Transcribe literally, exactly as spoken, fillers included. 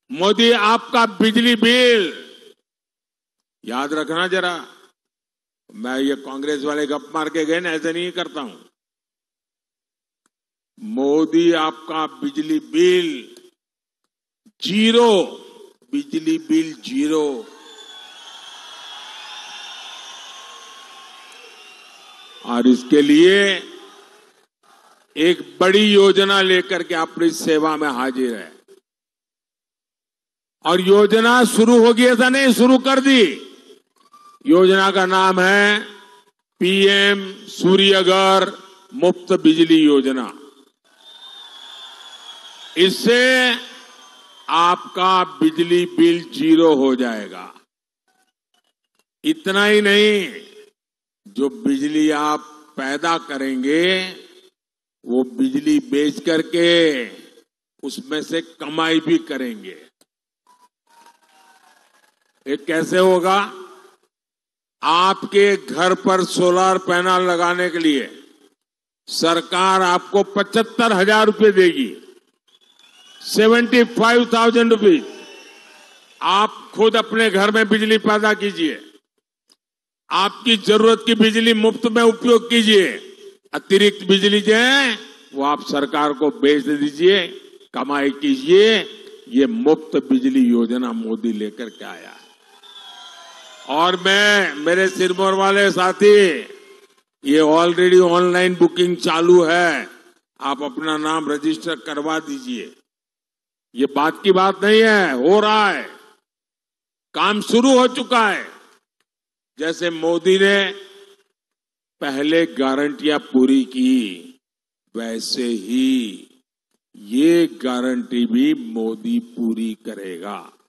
मोदी आपका बिजली बिल, याद रखना जरा, मैं ये कांग्रेस वाले गप मार के गए ना, ऐसे नहीं करता हूं। मोदी आपका बिजली बिल जीरो, बिजली बिल जीरो। और इसके लिए एक बड़ी योजना लेकर के अपनी सेवा में हाजिर है। और योजना शुरू हो गई था, नहीं शुरू कर दी। योजना का नाम है पीएम सूर्यघर मुफ्त बिजली योजना। इससे आपका बिजली बिल जीरो हो जाएगा। इतना ही नहीं, जो बिजली आप पैदा करेंगे वो बिजली बेच करके उसमें से कमाई भी करेंगे। ये कैसे होगा? आपके घर पर सोलर पैनल लगाने के लिए सरकार आपको पचहत्तर हजार रुपये देगी, सेवेंटी फाइव थाउजेंड रुपीज। आप खुद अपने घर में बिजली पैदा कीजिए, आपकी जरूरत की बिजली मुफ्त में उपयोग कीजिए, अतिरिक्त बिजली जो है वो आप सरकार को बेच दीजिए, कमाई कीजिए। ये मुफ्त बिजली योजना मोदी लेकर के आया है। और मैं, मेरे सिरमौर वाले साथी, ये ऑलरेडी ऑनलाइन बुकिंग चालू है, आप अपना नाम रजिस्टर करवा दीजिए। ये बात की बात नहीं है, हो रहा है, काम शुरू हो चुका है। जैसे मोदी ने पहले गारंटियां पूरी की, वैसे ही ये गारंटी भी मोदी पूरी करेगा।